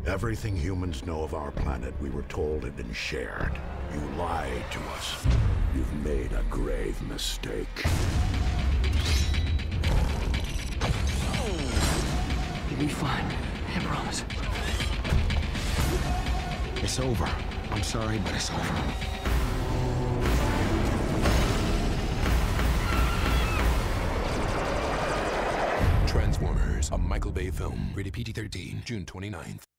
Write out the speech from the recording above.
Everything humans know of our planet, we were told had been shared. You lied to us. You've made a grave mistake. You'll be fine. I promise. It's over. I'm sorry, but it's over. Transformers, a Michael Bay film. Rated PG-13, June 29th.